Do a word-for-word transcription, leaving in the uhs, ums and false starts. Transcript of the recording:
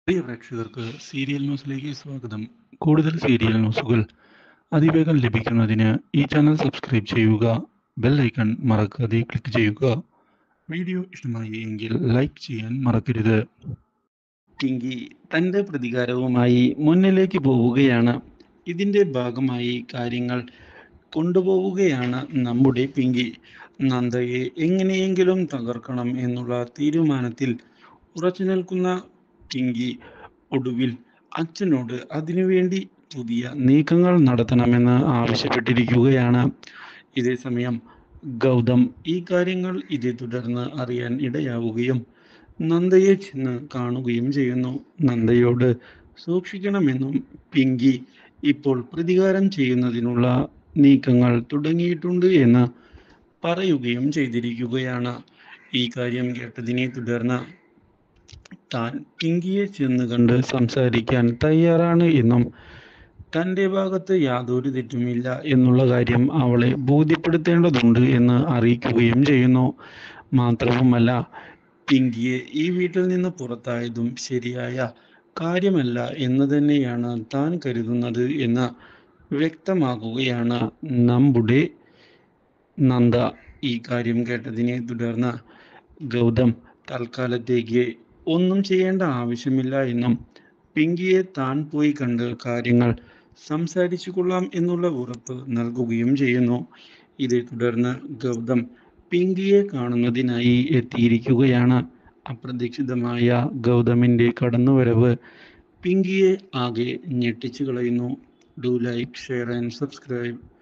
പ്രിയ പ്രേക്ഷകർക്ക് സീരിയൽ ന്യൂസിലേക്ക് സ്വാഗതം. കൂടുതൽ സീരിയൽ ന്യൂസുകൾ അതിവേഗം ലഭിക്കുന്നതിന് ഈ ചാനൽ സബ്സ്ക്രൈബ് ചെയ്യുക. ബെൽ ഐക്കൺ മറക്കാതെ ക്ലിക്ക് ചെയ്യുക. വീഡിയോ ഇഷ്ടമായി എങ്കിൽ ലൈക്ക് ചെയ്യാൻ മറക്കരുത്. പിങ്കി തൻ്റെ പ്രതികാരവുമായി മുന്നിലേക്ക് പോവുകയാണ്. ഇതിൻ്റെ ഭാഗമായി കാര്യങ്ങൾ കൊണ്ടുപോവുകയാണ് നമ്മുടെ പിങ്കി. നന്ദയെ എങ്ങനെയെങ്കിലും തകർക്കണം എന്നുള്ള തീരുമാനത്തിൽ ഉറച്ചു നിൽക്കുന്ന പിങ്കി ഒടുവിൽ അച്ഛനോട് അതിനുവേണ്ടി പുതിയ നീക്കങ്ങൾ നടത്തണമെന്ന് ആവശ്യപ്പെട്ടിരിക്കുകയാണ്. ഇതേസമയം ഗൗതം ഈ കാര്യങ്ങൾ ഇതേ തുടർന്ന് അറിയാൻ ഇടയാവുകയും നന്ദയെ ചെന്ന് കാണുകയും ചെയ്യുന്നു. നന്ദയോട് സൂക്ഷിക്കണമെന്നും പിങ്കി ഇപ്പോൾ പ്രതികാരം ചെയ്യുന്നതിനുള്ള നീക്കങ്ങൾ തുടങ്ങിയിട്ടുണ്ട് എന്ന് പറയുകയും ചെയ്തിരിക്കുകയാണ്. ഈ കാര്യം കേട്ടതിനെ തുടർന്ന് താൻ പിങ്കിയെ ചെന്ന് കണ്ട് സംസാരിക്കാൻ തയ്യാറാണ് എന്നും തൻ്റെ ഭാഗത്ത് യാതൊരു തെറ്റുമില്ല എന്നുള്ള കാര്യം അവളെ ബോധ്യപ്പെടുത്തേണ്ടതുണ്ട് എന്ന് അറിയിക്കുകയും ചെയ്യുന്നു. മാത്രവുമല്ല, പിങ്കിയെ ഈ വീട്ടിൽ നിന്ന് പുറത്തായതും ശരിയായ കാര്യമല്ല എന്ന് തന്നെയാണ് താൻ കരുതുന്നത് എന്ന് വ്യക്തമാക്കുകയാണ് നമ്മുടെ നന്ദ. ഈ കാര്യം കേട്ടതിനെ തുടർന്ന് ഗൗതം തൽക്കാലത്തേക്ക് ഒന്നും ചെയ്യേണ്ട ആവശ്യമില്ല എന്നും പിങ്കിയെ താൻ പോയി കണ്ട് കാര്യങ്ങൾ സംസാരിച്ചു കൊള്ളാം എന്നുള്ള ഉറപ്പ് നൽകുകയും ചെയ്യുന്നു. ഇതേ തുടർന്ന് ഗൗതം പിങ്കിയെ കാണുന്നതിനായി എത്തിയിരിക്കുകയാണ്. അപ്രതീക്ഷിതമായ ഗൗതമിൻ്റെ കടന്നുവരവ് പിങ്കിയെ ആകെ ഞെട്ടിച്ചു കളയുന്നു. Do like, share and subscribe.